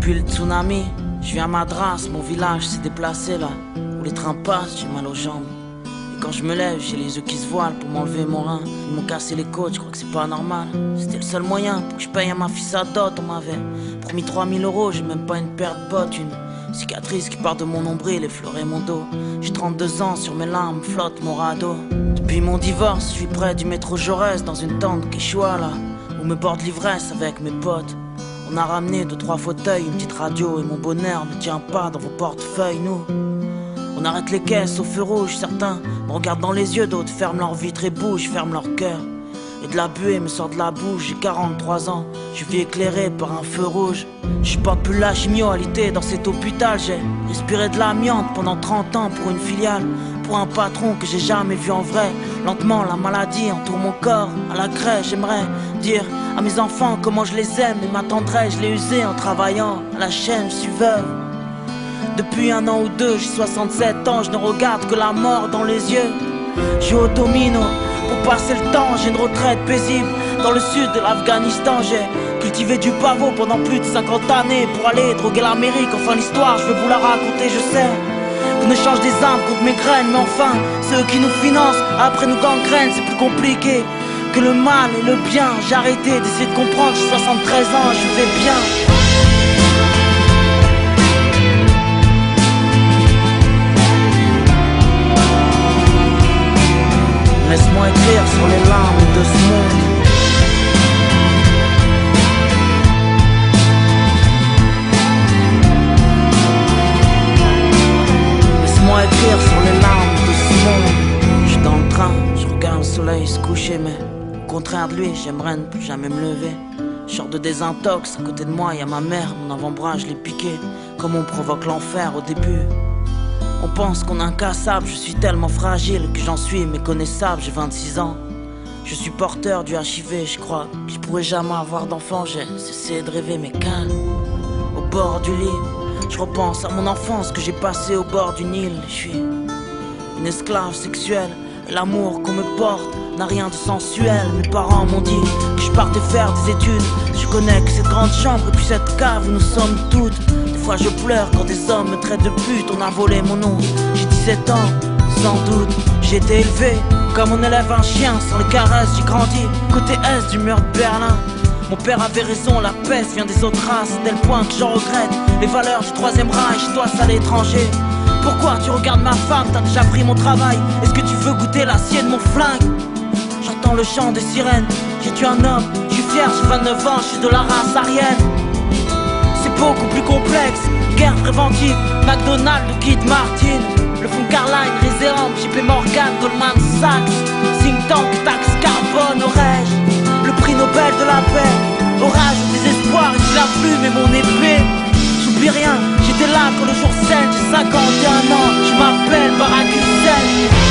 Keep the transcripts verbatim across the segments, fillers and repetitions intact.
Depuis le tsunami, je viens à Madras, mon village s'est déplacé là. Où les trains passent, j'ai mal aux jambes. Et quand je me lève, j'ai les yeux qui se voilent pour m'enlever mon rein. Ils m'ont cassé les côtes, je crois que c'est pas normal. C'était le seul moyen pour que je paye à ma fille sa dot. On m'avait promis trois mille euros, j'ai même pas une paire de bottes. Une cicatrice qui part de mon nombril, effleurer mon dos. J'ai trente-deux ans, sur mes larmes flotte mon radeau. Depuis mon divorce, je suis près du métro Jaurès, dans une tente Quechua là, où me borde l'ivresse avec mes potes. On a ramené deux trois fauteuils, une petite radio, et mon bonheur ne tient pas dans vos portefeuilles. Nous, on arrête les caisses au feu rouge. Certains me regardent dans les yeux, d'autres ferment leurs vitres et bougent, ferment leur cœur. Et de la buée me sort de la bouche. J'ai quarante-trois ans, je vis éclairé par un feu rouge. J'ai pas pu la chimioalité dans cet hôpital. J'ai respiré de l'amiante pendant trente ans pour une filiale, pour un patron que j'ai jamais vu en vrai. Lentement la maladie entoure mon corps. À la crèche j'aimerais dire à mes enfants comment je les aime, et ma tendresse je l'ai usée en travaillant à la chaîne. Je suis veuve depuis un an ou deux, j'ai soixante-sept ans. Je ne regarde que la mort dans les yeux. Je joue au domino pour passer le temps. J'ai une retraite paisible dans le sud de l'Afghanistan. J'ai cultivé du pavot pendant plus de cinquante années pour aller droguer l'Amérique. Enfin l'histoire je vais vous la raconter, je sais qu'on échange des armes contre mes graines. Mais enfin ceux qui nous financent après nous gangrènent. C'est plus compliqué que le mal et le bien. J'ai arrêté d'essayer de comprendre, j'ai soixante-treize ans, je vais bien. Laisse-moi écrire sur les larmes de ce monde. Laisse-moi écrire sur les larmes de ce monde. Je suis dans le train, je regarde le soleil se coucher, mais au contraire de lui, j'aimerais ne plus jamais me lever. Je sors de désintox, à côté de moi, y a ma mère, mon avant-bras, je l'ai piqué. Comme on provoque l'enfer au début. On pense qu'on est incassable, je suis tellement fragile que j'en suis méconnaissable. J'ai vingt-six ans, je suis porteur du H I V. Je crois que je pourrais jamais avoir d'enfant, j'ai cessé de rêver mais calme. Au bord du lit, je repense à mon enfance que j'ai passée au bord du Nil. Je suis une esclave sexuelle, et l'amour qu'on me porte n'a rien de sensuel. Mes parents m'ont dit que je partais faire des études. Je connais que cette grande chambre et puis cette cave où nous sommes toutes. Des fois je pleure quand des hommes me traitent de pute. On a volé mon nom, j'ai dix-sept ans, sans doute. J'ai été élevé comme on élève un chien. Sans les caresses j'ai grandi, côté est du mur de Berlin. Mon père avait raison, la peste vient des autres races. Tel point que j'en regrette les valeurs du troisième Reich. Toi ça à l'étranger, pourquoi tu regardes ma femme? T'as déjà pris mon travail, est-ce que tu veux goûter l'acier de mon flingue? J'entends le chant des sirènes, j'ai tué un homme, je suis fier, j'ai vingt-neuf ans, je suis de la race aryenne. C'est beaucoup plus complexe, guerre préventive, McDonald's ou Kid Martin. Le Fond Carline, Réséum, J P Morgan, Goldman Sachs, Think Tank, taxe carbone, aurais-je le prix Nobel de la paix? Orage, désespoir, j'ai la plume et mon épée. J'oublie rien, j'étais là quand le jour scène. J'ai cinquante et un ans, je m'appelle Barack Hussein.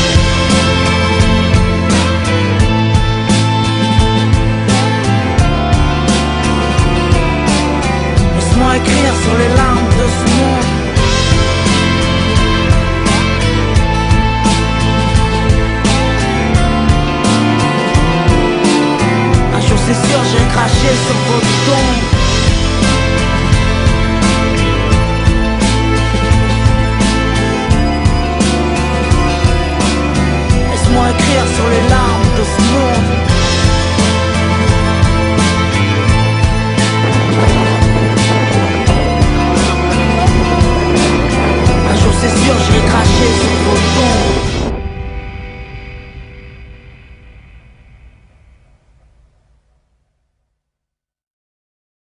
Laisse-moi écrire sur les larmes de ce monde. Un jour c'est sûr, j'ai craché sur votre tombe.